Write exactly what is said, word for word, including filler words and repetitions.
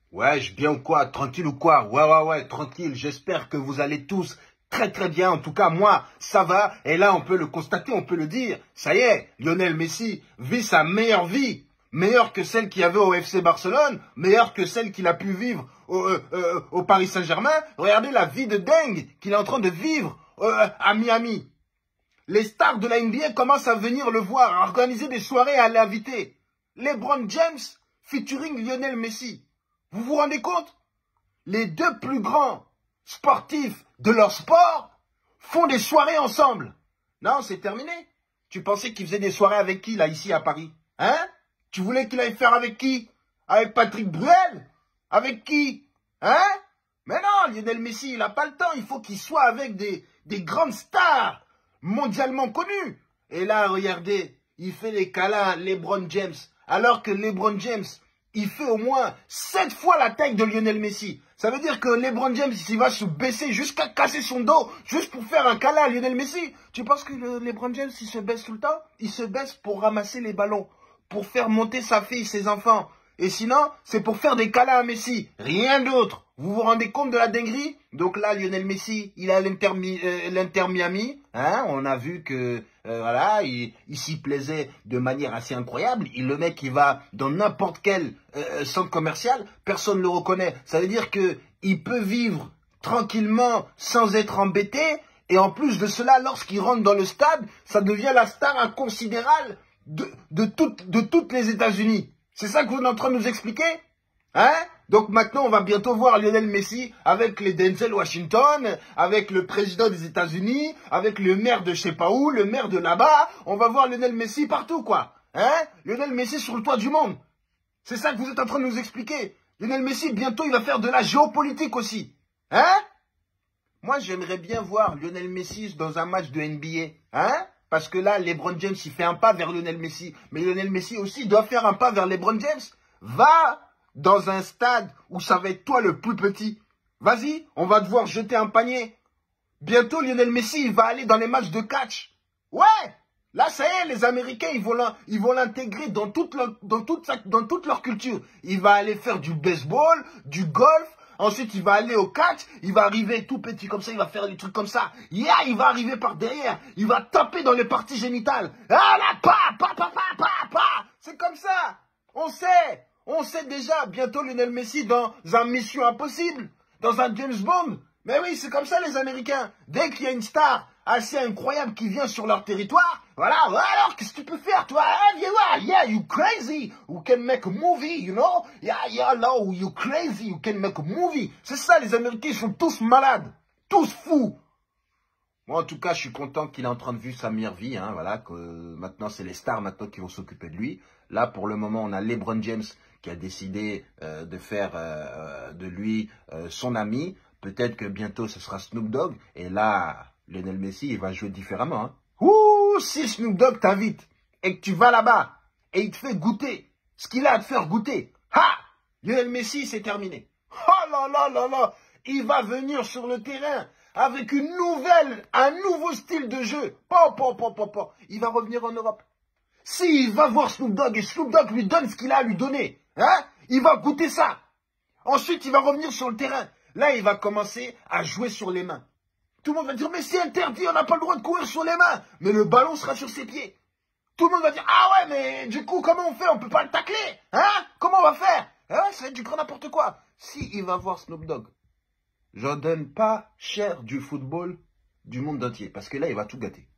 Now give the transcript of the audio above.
Ouais, je bien ou quoi? Tranquille ou quoi? Ouais, ouais, ouais, tranquille. J'espère que vous allez tous très très bien. En tout cas, moi, ça va. Et là, on peut le constater, on peut le dire. Ça y est, Lionel Messi vit sa meilleure vie. Meilleure que celle qu'il y avait au F C Barcelone. Meilleure que celle qu'il a pu vivre au, euh, euh, au Paris Saint-Germain. Regardez la vie de dingue qu'il est en train de vivre euh, à Miami. Les stars de la N B A commencent à venir le voir, à organiser des soirées à l'inviter. LeBron James featuring Lionel Messi. Vous vous rendez compte? Les deux plus grands sportifs de leur sport font des soirées ensemble. Non, c'est terminé. Tu pensais qu'il faisait des soirées avec qui, là, ici à Paris? Hein? Tu voulais qu'il aille faire avec qui? Avec Patrick Bruel? Avec qui? Hein? Mais non, Lionel Messi, il n'a pas le temps. Il faut qu'il soit avec des, des grandes stars mondialement connues. Et là, regardez, il fait les câlins à LeBron James. Alors que LeBron James, il fait au moins sept fois la taille de Lionel Messi. Ça veut dire que LeBron James, il va se baisser jusqu'à casser son dos, juste pour faire un câlin à Lionel Messi. Tu penses que le LeBron James, il se baisse tout le temps? Il se baisse pour ramasser les ballons, pour faire monter sa fille, ses enfants. Et sinon, c'est pour faire des câlins à Messi. Rien d'autre. Vous vous rendez compte de la dinguerie? Donc là, Lionel Messi, il a l'Inter euh, Miami. Hein, on a vu que euh, voilà, il, il s'y plaisait de manière assez incroyable. Il, le mec, il va dans n'importe quel euh, centre commercial, personne ne le reconnaît. Ça veut dire que il peut vivre tranquillement sans être embêté. Et en plus de cela, lorsqu'il rentre dans le stade, ça devient la star inconsidérable de, de, tout, de toutes les États-Unis. C'est ça que vous êtes en train de nous expliquer? Hein? Donc maintenant, on va bientôt voir Lionel Messi avec les Denzel Washington, avec le président des États-Unis, avec le maire de je sais pas où, le maire de là-bas. On va voir Lionel Messi partout, quoi. Hein? Lionel Messi sur le toit du monde. C'est ça que vous êtes en train de nous expliquer. Lionel Messi, bientôt, il va faire de la géopolitique aussi. Hein? Moi, j'aimerais bien voir Lionel Messi dans un match de N B A. Hein? Parce que là, LeBron James, il fait un pas vers Lionel Messi. Mais Lionel Messi aussi doit faire un pas vers LeBron James. Va dans un stade où ça va être toi le plus petit. Vas-y, on va devoir jeter un panier. Bientôt, Lionel Messi, il va aller dans les matchs de catch. Ouais, là, ça y est, les Américains, ils vont l'intégrer dans toute leur, dans toute sa, dans toute leur culture. Il va aller faire du baseball, du golf. Ensuite, il va aller au catch, il va arriver tout petit comme ça, il va faire des trucs comme ça. Yeah, il va arriver par derrière, il va taper dans les parties génitales. Ah là, pa, pa, pa, pa, pa, pa. C'est comme ça. On sait, on sait déjà, bientôt Lionel Messi dans un Mission Impossible, dans un James Bond. Mais oui, c'est comme ça les Américains. Dès qu'il y a une star assez incroyable qui vient sur leur territoire, voilà, alors qu'est-ce que tu peux faire, toi? Hein, viens voir, yeah, you crazy, you can make a movie, you know? Yeah, yeah, no, you crazy, you can make a movie. C'est ça, les Américains, ils sont tous malades, tous fous. Moi, en tout cas, je suis content qu'il est en train de vivre sa meilleure vie, hein, voilà, que maintenant, c'est les stars maintenant qui vont s'occuper de lui. Là, pour le moment, on a LeBron James qui a décidé euh, de faire euh, de lui euh, son ami. Peut-être que bientôt, ce sera Snoop Dogg. Et là, Lionel Messi, il va jouer différemment. Hein. Ouh, si Snoop Dogg t'invite et que tu vas là-bas et il te fait goûter ce qu'il a à te faire goûter, ha! Lionel Messi, c'est terminé. Oh là là là là! Il va venir sur le terrain avec une nouvelle, un nouveau style de jeu. Po, po, po, po, po. Il va revenir en Europe. S'il va voir Snoop Dogg et Snoop Dogg lui donne ce qu'il a à lui donner, hein, il va goûter ça. Ensuite, il va revenir sur le terrain. Là, il va commencer à jouer sur les mains. Tout le monde va dire, mais c'est interdit, on n'a pas le droit de courir sur les mains. Mais le ballon sera sur ses pieds. Tout le monde va dire, ah ouais, mais du coup, comment on fait? On peut pas le tacler. Hein? Comment on va faire? Ah ouais, ça va être du grand n'importe quoi. Si il va voir Snoop Dogg, j'en donne pas cher du football du monde entier. Parce que là, il va tout gâter.